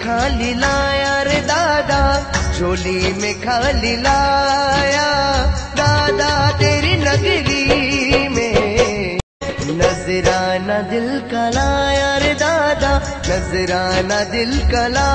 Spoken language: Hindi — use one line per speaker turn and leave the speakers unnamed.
खाली लाया रे दादा, झोली में खाली लाया दादा तेरी नगरी में। नजराना दिल का लाया रे दादा, नजराना दिल का लाया।